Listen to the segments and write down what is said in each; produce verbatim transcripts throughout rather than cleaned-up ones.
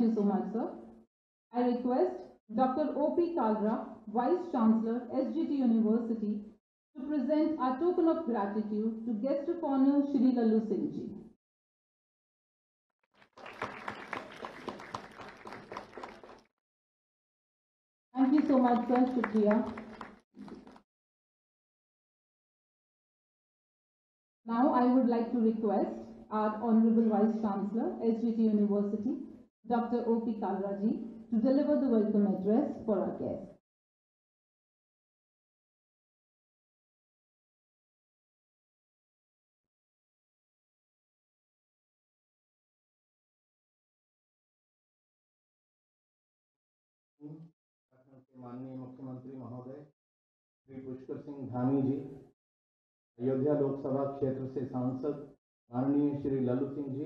you so much, sir. I request Doctor O P Kalra, Vice Chancellor, S G T University, to present our token of gratitude to Guest of Honor Shri Lalu Singh Ji. Thank you so much, sir. Shukriya. Now I would like to request our Honorable Vice Chancellor, S G T University, Doctor O P Kalra Ji, to deliver the welcome address for our guests. माननीय मुख्यमंत्री महोदय श्री पुष्कर सिंह धामी जी, अयोध्या लोकसभा क्षेत्र से सांसद माननीय Shri Lallu Singh ji,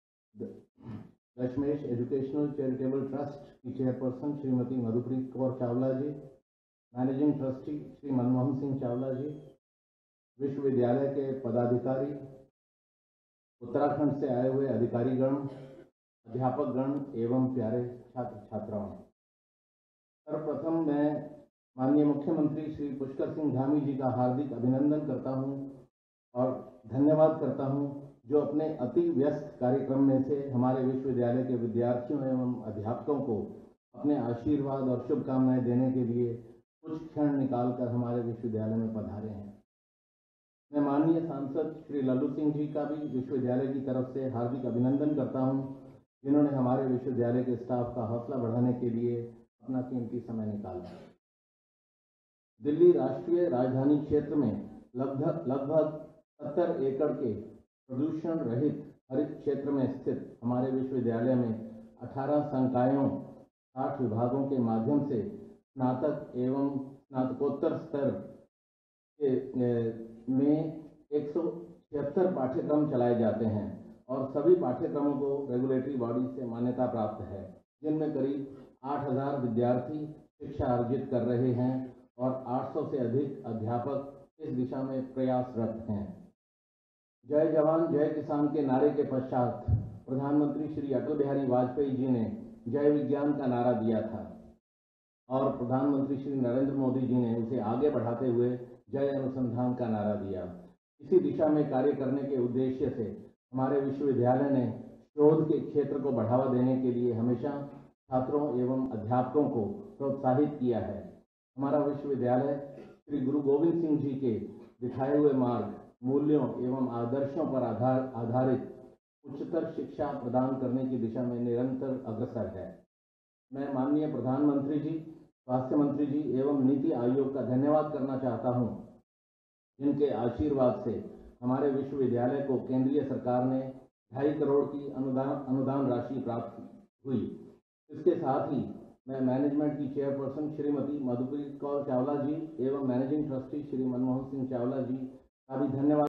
Dashmesh educational charitable trust की chairperson Shrimati Madhupreet Kaur Chawla ji, managing trustee Shri Manmohan Singh Chawla ji, विश्वविद्यालय के पदाधिकारी, उत्तराखंड से आए हुए अधिकारीगण, अध्यापकगण एवं प्यारे छात्र छात्राओं, सर्वप्रथम मैं माननीय मुख्यमंत्री श्री पुष्कर सिंह धामी जी का हार्दिक अभिनंदन करता हूं और धन्यवाद करता हूं, जो अपने अति व्यस्त कार्यक्रम में से हमारे विश्वविद्यालय के विद्यार्थियों एवं अध्यापकों को अपने आशीर्वाद और शुभकामनाएं देने के लिए कुछ क्षण निकालकर हमारे विश्वविद्यालय में पधारे हैं। मैं माननीय सांसद श्री लल्लू सिंह जी का भी विश्वविद्यालय की तरफ से हार्दिक अभिनंदन करता हूं, जिन्होंने हमारे विश्वविद्यालय के स्टाफ का हौसला बढ़ाने के लिए अपना कीमती समय निकाला। दिल्ली राष्ट्रीय राजधानी क्षेत्र में लगभग लगभग सत्तर एकड़ के प्रदूषण रहित हरित क्षेत्र में स्थित हमारे विश्वविद्यालय में अठारह संकायों, साठ विभागों के माध्यम से स्नातक एवं स्नातकोत्तर स्तर के में एक सौ छिहत्तर पाठ्यक्रम चलाए जाते हैं और सभी पाठ्यक्रमों को रेगुलेटरी बॉडी से मान्यता प्राप्त है, जिनमें करीब आठ हज़ार विद्यार्थी शिक्षा अर्जित कर रहे हैं और आठ सौ से अधिक अध्यापक इस दिशा में प्रयासरत हैं। जय जवान जय किसान के नारे के पश्चात प्रधानमंत्री श्री अटल बिहारी वाजपेयी जी ने जय विज्ञान का नारा दिया था और प्रधानमंत्री श्री नरेंद्र मोदी जी ने उसे आगे बढ़ाते हुए जय अनुसंधान का नारा दिया। इसी दिशा में कार्य करने के उद्देश्य से हमारे विश्वविद्यालय ने शोध के क्षेत्र को बढ़ावा देने के लिए हमेशा छात्रों एवं अध्यापकों को प्रोत्साहित किया है। हमारा विश्वविद्यालय श्री गुरु गोविंद सिंह जी के दिखाए हुए मार्ग, मूल्यों एवं आदर्शों पर आधार आधारित उच्चतर शिक्षा प्रदान करने की दिशा में निरंतर अग्रसर है। मैं माननीय प्रधानमंत्री जी, स्वास्थ्य मंत्री जी एवं नीति आयोग का धन्यवाद करना चाहता हूं, जिनके आशीर्वाद से हमारे विश्वविद्यालय को केंद्रीय सरकार ने ढाई करोड़ की अनुदान अनुदान राशि प्राप्त हुई। इसके साथ ही मैं मैनेजमेंट की चेयरपर्सन श्रीमती मधुप्रीत कौर चावला जी एवं मैनेजिंग ट्रस्टी श्री मनमोहन सिंह चावला जी का भी धन्यवाद